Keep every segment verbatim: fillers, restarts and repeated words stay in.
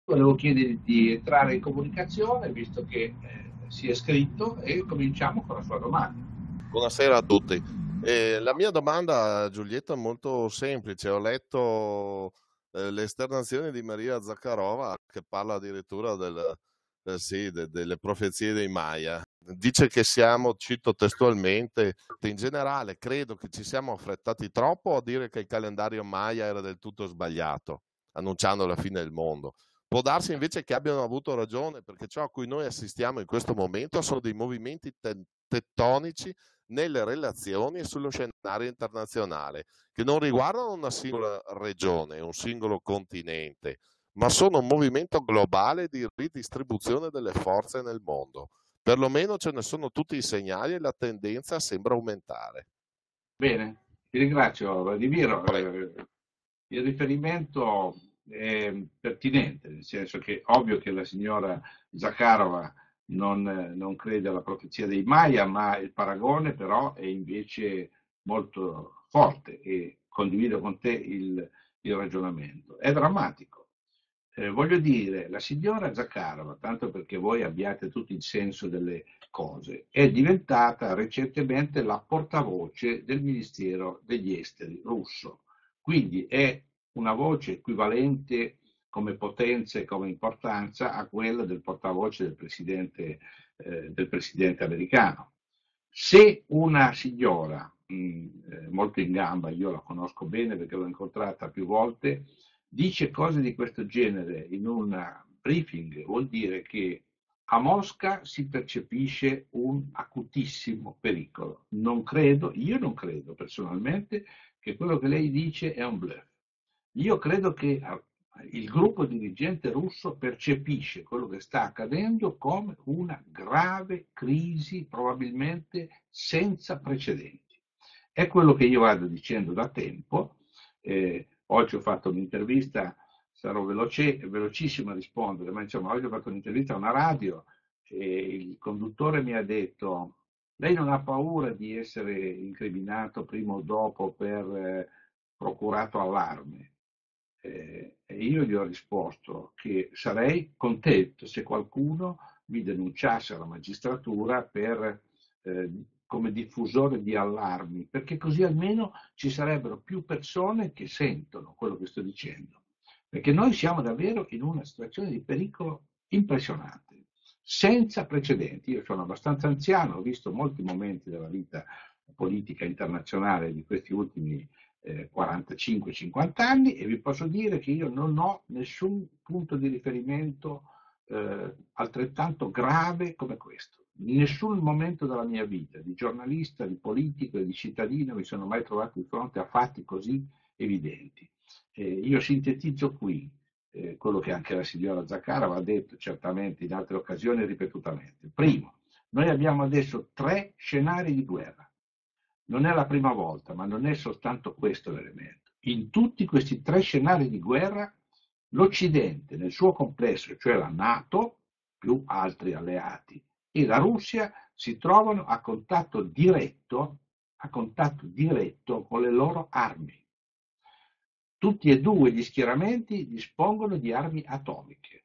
Volevo chiedergli di entrare in comunicazione, visto che eh, si è scritto, e cominciamo con la sua domanda. Buonasera a tutti. Eh, la mia domanda, Giulietta, è molto semplice. Ho letto eh, le esternazioni di Maria Zakharova che parla addirittura del- eh, sì, de- delle profezie dei Maya. Dice che siamo, cito testualmente, in generale credo che ci siamo affrettati troppo a dire che il calendario Maya era del tutto sbagliato, annunciando la fine del mondo. Può darsi invece che abbiano avuto ragione, perché ciò a cui noi assistiamo in questo momento sono dei movimenti te- tettonici nelle relazioni e sullo scenario internazionale, che non riguardano una singola regione, un singolo continente, ma sono un movimento globale di ridistribuzione delle forze nel mondo. Perlomeno ce ne sono tutti i segnali e la tendenza sembra aumentare. Bene, ti ringrazio, Vladimiro. Poi, Eh, il riferimento è pertinente, nel senso che è ovvio che la signora Zakharova non, eh, non crede alla profezia dei Maya, ma il paragone però è invece molto forte e condivido con te il, il ragionamento. È drammatico. Eh, voglio dire, la signora Zakharova, tanto perché voi abbiate tutto il senso delle cose, è diventata recentemente la portavoce del Ministero degli Esteri russo. Quindi è una voce equivalente come potenza e come importanza a quella del portavoce del presidente, eh, del presidente americano. Se una signora mh, eh, molto in gamba, io la conosco bene perché l'ho incontrata più volte, dice cose di questo genere in un briefing, vuol dire che a Mosca si percepisce un acutissimo pericolo. Non credo, io non credo personalmente che quello che lei dice è un bluff. Io credo che eh, il gruppo dirigente russo percepisce quello che sta accadendo come una grave crisi, probabilmente senza precedenti. È quello che io vado dicendo da tempo. Eh, oggi ho fatto un'intervista, sarò veloce, velocissimo a rispondere, ma insomma, oggi ho fatto un'intervista a una radio e il conduttore mi ha detto: lei non ha paura di essere incriminato prima o dopo per eh, procurato allarme? Eh, e io gli ho risposto che sarei contento se qualcuno mi denunciasse alla magistratura per, eh, come diffusore di allarmi, perché così almeno ci sarebbero più persone che sentono quello che sto dicendo. Perché noi siamo davvero in una situazione di pericolo impressionante, senza precedenti. Io sono abbastanza anziano, ho visto molti momenti della vita politica internazionale di questi ultimi eh, quarantacinque cinquanta anni e vi posso dire che io non ho nessun punto di riferimento eh, altrettanto grave come questo. In nessun momento della mia vita, di giornalista, di politico e di cittadino, mi sono mai trovato di fronte a fatti così evidenti. Eh, io sintetizzo qui eh, quello che anche la signora Zaccarova ha detto certamente in altre occasioni ripetutamente. Primo, noi abbiamo adesso tre scenari di guerra. Non è la prima volta, ma non è soltanto questo l'elemento. In tutti questi tre scenari di guerra, l'Occidente nel suo complesso, cioè la NATO, più altri alleati, e la Russia si trovano a contatto diretto, a contatto diretto con le loro armi. Tutti e due gli schieramenti dispongono di armi atomiche.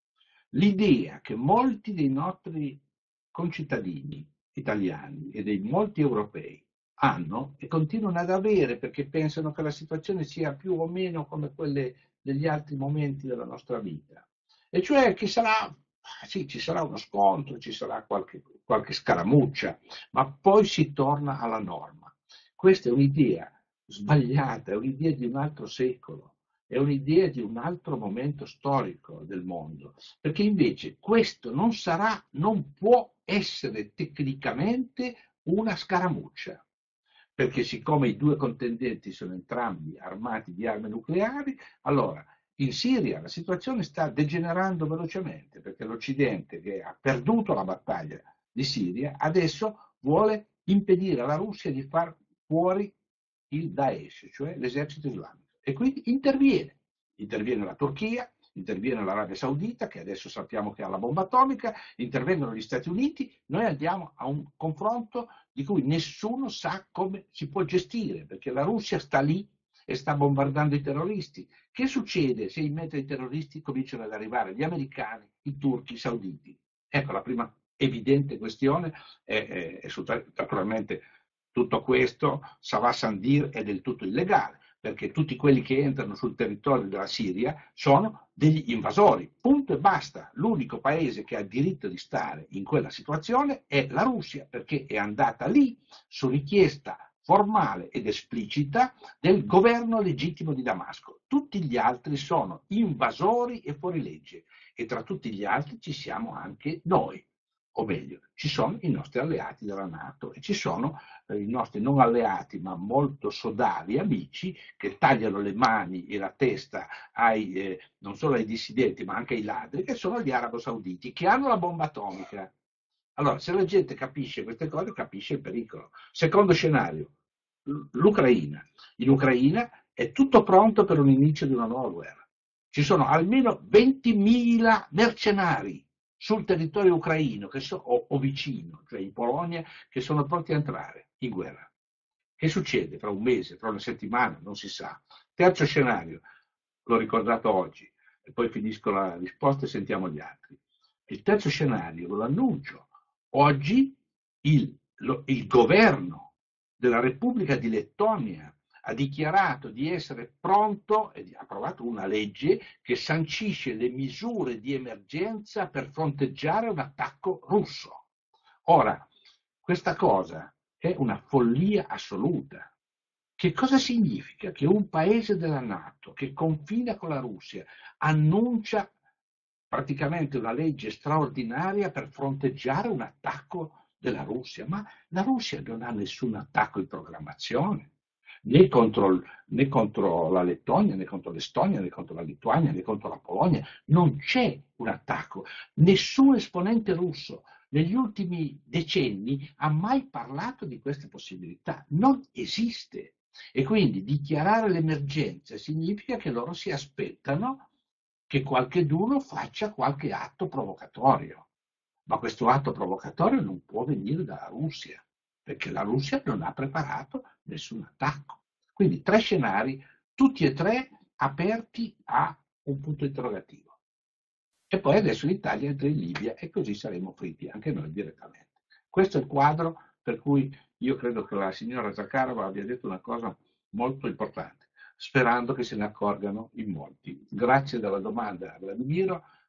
L'idea che molti dei nostri concittadini italiani e dei molti europei hanno e continuano ad avere perché pensano che la situazione sia più o meno come quelle degli altri momenti della nostra vita, e cioè che sarà, sì, ci sarà uno scontro, ci sarà qualche, qualche scaramuccia, ma poi si torna alla norma. Questa è un'idea sbagliata, è un'idea di un altro secolo, è un'idea di un altro momento storico del mondo, perché invece questo non sarà, non può essere tecnicamente una scaramuccia, perché siccome i due contendenti sono entrambi armati di armi nucleari, allora in Siria la situazione sta degenerando velocemente, perché l'Occidente, che ha perduto la battaglia di Siria, adesso vuole impedire alla Russia di far fuori il Daesh, cioè l'esercito islamico, e quindi interviene. Interviene la Turchia, interviene l'Arabia Saudita, che adesso sappiamo che ha la bomba atomica, intervengono gli Stati Uniti, noi andiamo a un confronto di cui nessuno sa come si può gestire, perché la Russia sta lì e sta bombardando i terroristi. Che succede se in mezzo ai terroristi cominciano ad arrivare gli americani, i turchi, i sauditi? Ecco, la prima evidente questione è, è, è naturalmente tutto questo, Sava Sandir, è del tutto illegale, perché tutti quelli che entrano sul territorio della Siria sono degli invasori, punto e basta. L'unico paese che ha il diritto di stare in quella situazione è la Russia, perché è andata lì su richiesta formale ed esplicita del governo legittimo di Damasco. Tutti gli altri sono invasori e fuorilegge, e tra tutti gli altri ci siamo anche noi. O meglio, ci sono i nostri alleati della NATO e ci sono eh, i nostri non alleati ma molto sodali amici che tagliano le mani e la testa ai, eh, non solo ai dissidenti ma anche ai ladri, che sono gli arabo sauditi, che hanno la bomba atomica. Allora, se la gente capisce queste cose, capisce il pericolo. Secondo scenario, l'Ucraina. In Ucraina è tutto pronto per un inizio di una nuova guerra. Ci sono almeno ventimila mercenari sul territorio ucraino che so, o, o vicino, cioè in Polonia, che sono pronti a entrare in guerra. Che succede fra un mese, fra una settimana? Non si sa. Terzo scenario, l'ho ricordato oggi, e poi finisco la risposta e sentiamo gli altri. Il terzo scenario, lo annuncio, oggi il, lo, il governo della Repubblica di Lettonia ha dichiarato di essere pronto e ha approvato una legge che sancisce le misure di emergenza per fronteggiare un attacco russo. Ora, questa cosa è una follia assoluta. Che cosa significa che un paese della NATO che confina con la Russia annuncia praticamente una legge straordinaria per fronteggiare un attacco della Russia? Ma la Russia non ha nessun attacco in programmazione. Né contro, né contro la Lettonia, né contro l'Estonia, né contro la Lituania, né contro la Polonia. Non c'è un attacco. Nessun esponente russo negli ultimi decenni ha mai parlato di queste possibilità. Non esiste. E quindi dichiarare l'emergenza significa che loro si aspettano che qualcheduno faccia qualche atto provocatorio. Ma questo atto provocatorio non può venire dalla Russia, perché la Russia non ha preparato nessun attacco. Quindi tre scenari, tutti e tre aperti a un punto interrogativo. E poi adesso l'Italia entra in Libia e così saremo fritti anche noi direttamente. Questo è il quadro per cui io credo che la signora Zakharova abbia detto una cosa molto importante, sperando che se ne accorgano in molti. Grazie della domanda, Vladimiro.